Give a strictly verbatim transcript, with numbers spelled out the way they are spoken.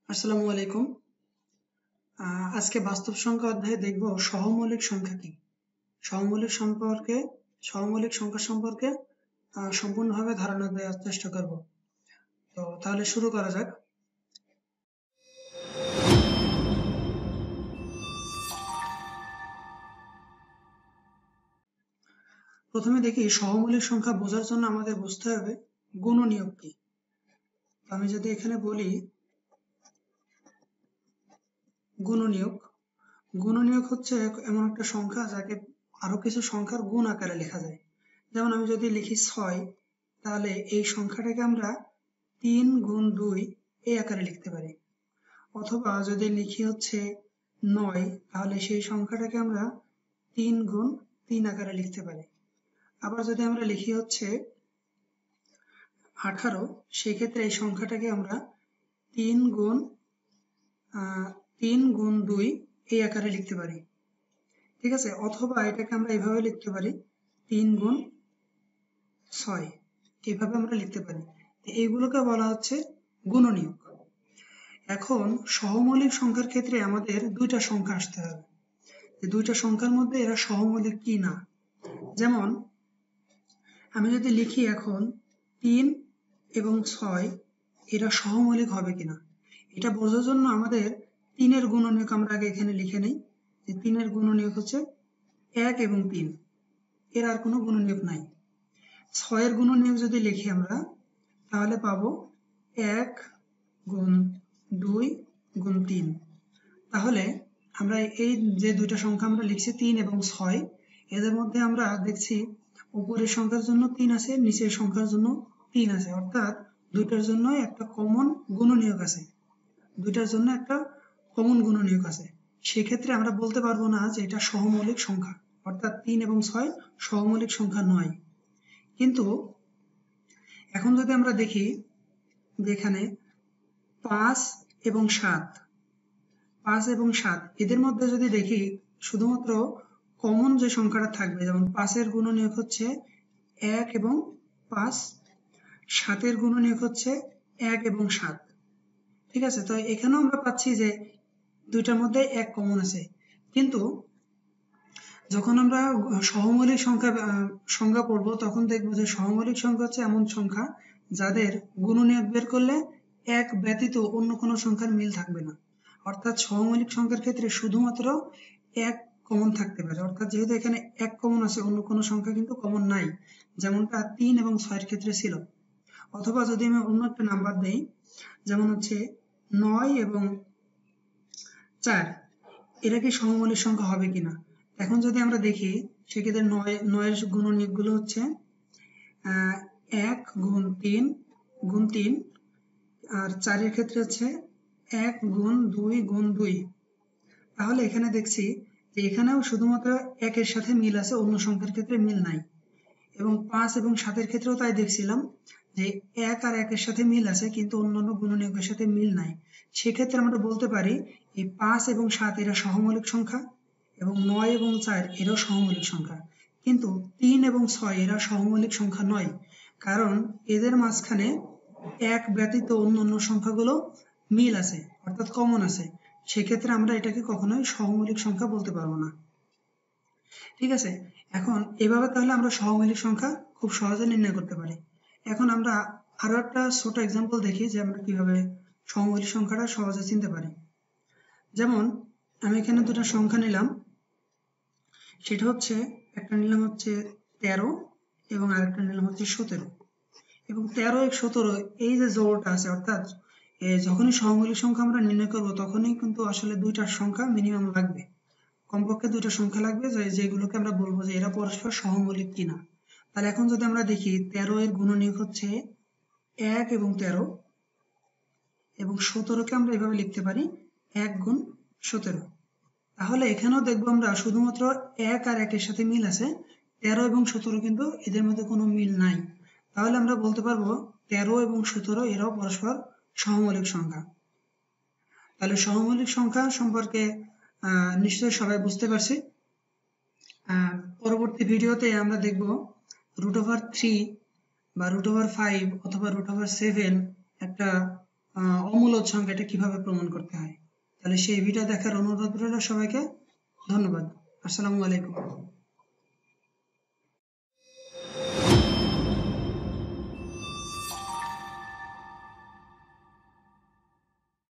আসসালামু আলাইকুম। আজকে বাস্তব সংখ্যা অধ্যায়ে দেখব সহমৌলিক সংখ্যা কি। সহমৌলিক সম্পর্কে সহমৌলিক সংখ্যা সম্পর্কে সম্পূর্ণভাবে ধারণা দেওয়ার চেষ্টা করব। তো তাহলে শুরু করা যাক। প্রথমে দেখি সহমৌলিক সংখ্যা বোঝার জন্য আমাদের বুঝতে হবে গুণনীয়ক কি। আমি যদি এখানে বলি গুণনীয়ক, গুণনীয়ক হচ্ছে এমন একটা সংখ্যা যাকে আরো কিছু সংখ্যার গুণ আকারে লেখা যায়। যেমন আমি যদি লিখি ছয়, তাহলে এই সংখ্যাটাকে আমরা তিন গুণ দুই এই আকারে লিখতে পারি। অথবা যদি লিখি হচ্ছে নয়, তাহলে সেই সংখ্যাটাকে আমরা তিন গুণ তিন আকারে লিখতে পারি। আবার যদি আমরা লিখি হচ্ছে আঠারো, সেক্ষেত্রে এই সংখ্যাটাকে আমরা তিন গুণ তিন গুণ দুই এই আকারে লিখতে পারি। ঠিক আছে, অথবা এটাকে আমরা এভাবে লিখতে পারি তিন গুণ ছয়, এভাবে আমরা লিখতে পারি। এইগুলোকে বলা হচ্ছে গুণনীয়ক। এখন সহমৌলিক সংখ্যার ক্ষেত্রে আমাদের দুইটা সংখ্যা আসতে হবে, দুইটা সংখ্যার মধ্যে এরা সহমৌলিক কি না। যেমন আমি যদি লিখি এখন তিন এবং ছয়, এরা সহমৌলিক হবে কিনা, এটা বোঝার জন্য আমাদের তিনের গুণনীয়ক আমরা আগে এখানে লিখে নেই। যে তিনের গুণনীয়ক হচ্ছে এক এবং তিন, এর আর কোনো গুণনীয়ক নাই। ছয়ের গুণনীয়ক যদি লিখি আমরা, তাহলে পাবো এক গুণ দুই গুণ তিন। তাহলে আমরা এই যে দুইটা সংখ্যা আমরা লিখছি তিন এবং ছয়, এদের মধ্যে আমরা দেখছি উপরের সংখ্যার জন্য তিন আছে, নিচের সংখ্যার জন্য তিন আছে, অর্থাৎ দুইটার জন্য একটা কমন গুণনীয়ক আছে, দুইটার জন্য একটা কমন গুণনীয়ক আছে। সেক্ষেত্রে আমরা বলতে পারবো না যে এটা সহমৌলিক সংখ্যা, অর্থাৎ তিন এবং ছয় সহমৌলিক সংখ্যা নয়। কিন্তু এখন যদি আমরা দেখি যেখানে পাঁচ এবং সাত, পাঁচ এবং সাত এদের মধ্যে যদি দেখি শুধুমাত্র কমন যে সংখ্যাটা থাকবে, যেমন পাঁচের গুণনীয়ক হচ্ছে এক এবং পাঁচ, সাতের গুণনীয়ক হচ্ছে এক এবং সাত। ঠিক আছে, তো এখানেও আমরা পাচ্ছি যে দুইটার মধ্যে এক কমন আছে। কিন্তু যখন আমরা সহমৌলিক সংখ্যা সংখ্যা পড়বো, তখন দেখবো যে সহমৌলিক সংখ্যা হচ্ছে এমন সংখ্যা যাদের গুণনীয়ক বের করলে এক ব্যতীত অন্য কোনো সংখ্যার মিল থাকবে না। অর্থাৎ সহমৌলিক সংখ্যার ক্ষেত্রে শুধুমাত্র এক কমন থাকতে পারে, অর্থাৎ যেহেতু এখানে এক কমন আছে, অন্য কোনো সংখ্যা কিন্তু কমন নাই, যেমনটা তিন এবং ছয়ের ক্ষেত্রে ছিল। অথবা যদি আমি অন্য একটা নাম্বার দেই, যেমন হচ্ছে নয় এবং চার, এরা কি সহমৌলিক সংখ্যা হবে কিনা। এখন যদি আমরা দেখি, সেক্ষেত্রে নয় নয়ের গুণনীয়ক গুলো হচ্ছে আহ এক গুণ তিন গুণ তিন, আর চারের ক্ষেত্রে হচ্ছে এক গুণ দুই গুণ দুই। তাহলে এখানে দেখছি যে এখানেও শুধুমাত্র একের সাথে মিল আছে, অন্য সংখ্যার ক্ষেত্রে মিল নাই। এবং পাঁচ এবং সাতের ক্ষেত্রেও তাই দেখছিলাম যে এক আর একের সাথে মিল আছে, কিন্তু অন্যান্য গুণনীয়কের সাথে মিল নাই। সেক্ষেত্রে আমরা বলতে পারি এই পাঁচ এবং সাত এরা সহমৌলিক সংখ্যা, এবং নয় এবং চার এরাও সহমৌলিক সংখ্যা। কিন্তু তিন এবং ছয় এরা সহমৌলিক সংখ্যা নয়, কারণ এদের মাঝখানে এক ব্যতীত অন্যান্য সংখ্যাগুলো মিল আছে, অর্থাৎ কমন আছে। সেক্ষেত্রে আমরা এটাকে কখনোই সহমৌলিক সংখ্যা বলতে পারবো না। ঠিক আছে, এখন এভাবে তাহলে আমরা সহমৌলিক সংখ্যা খুব সহজে নির্ণয় করতে পারি। এখন আমরা আরো একটা ছোট এক্সাম্পল দেখি যে আমরা কিভাবে সহমৌলিক সংখ্যাটা সহজে চিনতে পারি। যেমন আমি এখানে দুটো সংখ্যা নিলাম, সেটা হচ্ছে একটা নিলাম হচ্ছে তেরো এবং আরেকটা নিলাম হচ্ছে সতেরো। এবং তেরো এক সতেরো এই যে জোড়টা আছে, অর্থাৎ যখনই সহমৌলিক সংখ্যা আমরা নির্ণয় করব, তখনই কিন্তু আসলে দুইটার সংখ্যা মিনিমাম লাগবে, কমপক্ষে দুটো সংখ্যা লাগবে যেগুলোকে আমরা বলবো যে এরা পরস্পর সহমৌলিক কিনা। তাহলে এখন যদি আমরা দেখি তেরো এর গুণনীয়ক হচ্ছে এক এবং তেরো, এবং সতেরোকে আমরা এভাবে লিখতে পারি এক গুণ সতেরো। তাহলে এখানেও দেখবো আমরা শুধুমাত্র এক আর একের সাথে মিল আছে, তেরো এবং সতেরো কিন্তু এদের মধ্যে কোনো মিল নাই। তাহলে আমরা বলতে পারবো তেরো এবং সতেরো এরাও পরস্পর সহমৌলিক সংখ্যা। তাহলে সহমৌলিক সংখ্যা সম্পর্কে আহ নিশ্চয়ই সবাই বুঝতে পারছি। আহ পরবর্তী ভিডিওতে আমরা দেখব রুট ওভার থ্রি বা রুট ওভার ফাইভ অথবা রুট ওভার সেভেন একটা আহ অমূলক মূলদ সংখ্যাটা কিভাবে প্রমাণ করতে হয়। তাহলে সেই ভিডিও দেখার অনুরোধ রইল সবাইকে। ধন্যবাদ। আসসালামু আলাইকুম।